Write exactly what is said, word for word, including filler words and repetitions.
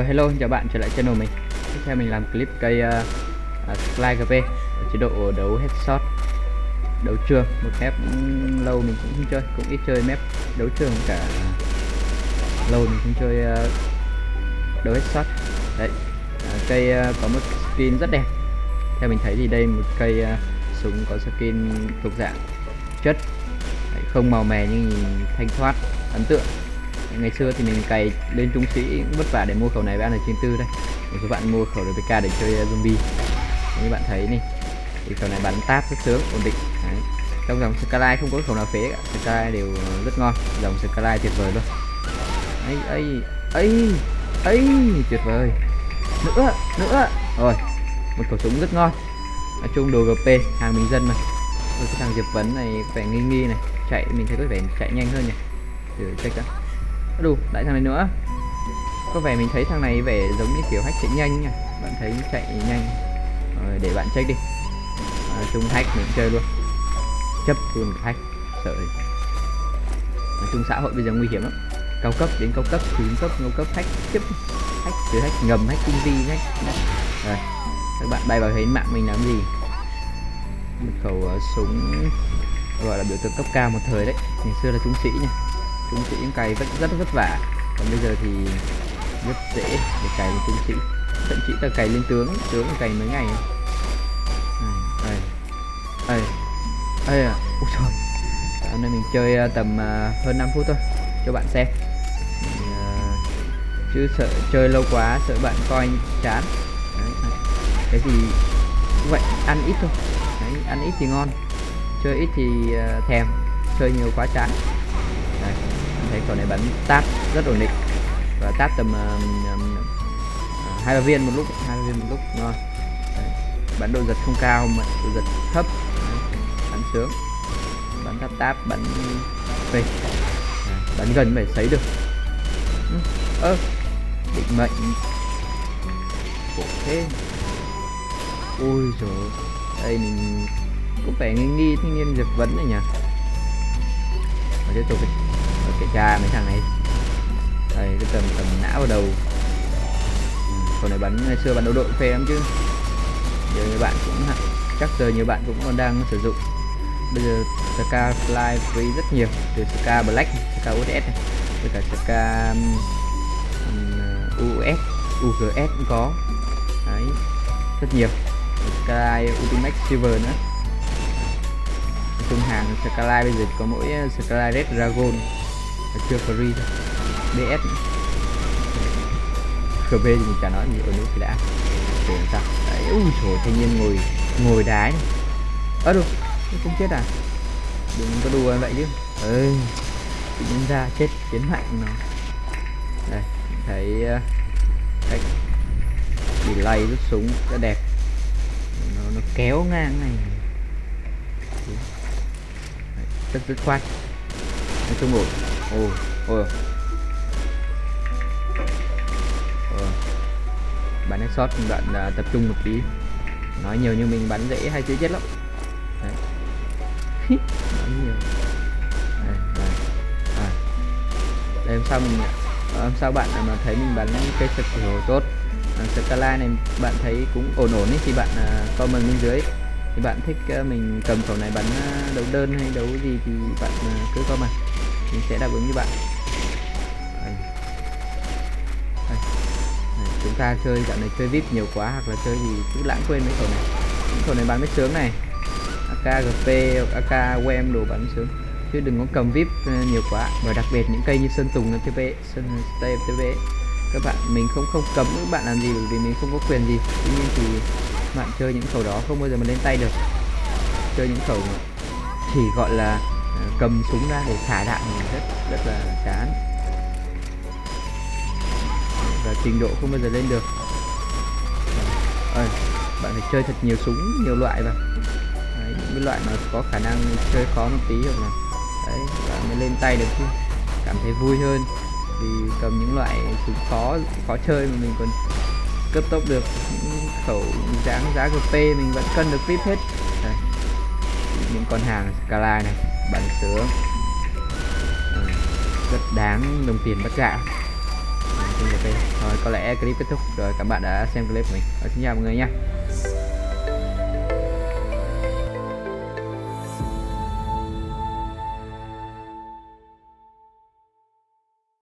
Hello, chào bạn trở lại channel mình. Tiếp theo mình làm clip cây uh, uh, Sky giê pê ở chế độ đấu headshot đấu trường. Một map lâu mình cũng không chơi, cũng ít chơi map đấu trường, cả lâu mình không chơi uh, đấu headshot. Đấy, uh, cây uh, có một skin rất đẹp. Theo mình thấy thì đây một cây uh, súng có skin thuộc dạng chất, đấy, không màu mè nhưng nhìn thanh thoát, ấn tượng. Ngày xưa thì mình cày lên trung sĩ vất vả để mua khẩu này với ăn ở trên tư đây. Một số bạn mua khẩu đê pê ca để chơi zombie. Như bạn thấy này, thì khẩu này bắn táp rất sướng, ổn định. Đấy. Trong dòng Skyline không có khẩu nào phế cả, Skyline đều rất ngon, dòng Skyline tuyệt vời luôn. Ấy ấy ấy ấy tuyệt vời. Nữa nữa rồi, một khẩu súng rất ngon. Nói chung đồ giê pê hàng bình dân mà. Rồi cái thằng Diệp Vấn này có vẻ nghi nghi này, chạy mình thấy có vẻ chạy nhanh hơn nhỉ. Thử check đã. Đủ, lại thằng này nữa. Có vẻ mình thấy thằng này vẻ giống như kiểu hack chạy nhanh nha. Bạn thấy chạy nhanh. Rồi, để bạn check đi. À, chung hack mình chơi luôn. Chấp luôn hack, sợ rồi. Nói chung xã hội bây giờ nguy hiểm lắm. Cao cấp đến cao cấp, trung cấp, ngô cấp, hack tiếp. Hack từ hack ngầm, hack tinh vi, hack. Rồi, các bạn bay vào thấy mạng mình làm gì? Một khẩu uh, súng gọi là biểu tượng cấp cao một thời đấy. Ngày xưa là trung sĩ nha. Trung sĩ cày rất rất vất vả, còn bây giờ thì rất dễ để cày lên trung sĩ, thậm chí là cày lên tướng, tướng cày mấy ngày. Đây, đây, đây à, ôi trời, hôm nay mình chơi tầm uh, hơn năm phút thôi, cho bạn xem. Mình, uh, chứ sợ chơi lâu quá, sợ bạn coi chán. Đấy, cái gì cũng vậy, ăn ít thôi. Đấy, ăn ít thì ngon, chơi ít thì uh, thèm, chơi nhiều quá chán. Đây, thấy khẩu này bắn táp rất ổn định và táp tầm hai ba viên một lúc, hai ba viên một lúc ngon. Đấy, bắn độ giật không cao mà độ giật thấp. Đấy, bắn sướng, bắn táp táp, bắn phê, bắn gần phải sấy được. Ơ, ừ, định mệnh khổ thế. Ôi rồi, đây mình có vẻ nghi nghi thanh niên Diệp Vấn này nhỉ. Và tiếp tục đi, kiểm tra mấy thằng này. Đây, cái tầm tầm não vào đầu. Ừ, còn này bắn ngày xưa bắn đấu đội phê lắm chứ. Giờ nhiều bạn cũng chắc giờ nhiều bạn cũng còn đang sử dụng. Bây giờ Sky Fly free rất nhiều, từ Sky Black, Sky u ét này, với cả Sky um, u ét, u giê ét cũng có. Đấy, rất nhiều. Sky Ultimate Silver nữa. Trung hàng Skyline bây giờ có mỗi Skyline Red Dragon là chưa free thôi. đê ét giê pê thì mình chả nói gì, ở nước thì đã để làm sao. Đấy, ui trời, thanh niên ngồi ngồi đái này. Ơ được, không chết à? Đừng có đùa vậy chứ. Ơi, tự nhiên ra chết chiến mạnh nào. Đây, thấy cách delay rút súng rất đẹp. Nó, nó kéo ngang này. Rất dứt khoát, nói chung ổn. Ồ ồ bắn headshot bạn uh, tập trung một tí, nói nhiều như mình bắn dễ hay chữa chết lắm. Đấy. Nói nhiều. Đây, đây. À. Đây, hôm sau mình hôm sau bạn mà thấy mình bắn cây sực hồ tốt, à, Skyline này bạn thấy cũng ổn ổn ấy, thì bạn uh, comment bên dưới. Thì bạn thích uh, mình cầm khẩu này bắn uh, đấu đơn hay đấu gì thì bạn uh, cứ comment, mình sẽ đáp ứng với bạn. Đây. Đây. Đây, chúng ta chơi dạo này chơi vê i pê nhiều quá, hoặc là chơi gì cứ lãng quên mấy khẩu này. Những khẩu này bắn mới sướng này, a ca giê pê, a ca vê em đồ bắn sướng, chứ đừng có cầm vê i pê uh, nhiều quá. Và đặc biệt những cây như Sơn Tùng, tê pê, Sơn Stay, tê pê, các bạn mình không không cấm các bạn làm gì, bởi vì mình không có quyền gì. Tuy nhiên thì bạn chơi những khẩu đó không bao giờ mà lên tay được. Chơi những khẩu chỉ gọi là uh, cầm súng ra để thả đạn rất rất là chán, và trình độ không bao giờ lên được. Ơi, bạn phải chơi thật nhiều súng, nhiều loại vào. Đấy, những cái loại mà có khả năng chơi khó một tí, hoặc là đấy bạn mới lên tay được chứ. Cảm thấy vui hơn vì cầm những loại súng khó khó chơi mà mình còn cấp tốc được. Những khẩu dáng giá giê pê mình vẫn cân được vê i pê hết. Đây, những con hàng Skyline này bắn sướng, à, rất đáng đồng tiền bắt gạo. Rồi có lẽ clip kết thúc rồi, cảm bạn đã xem clip của mình. Rồi, xin chào mọi người nha.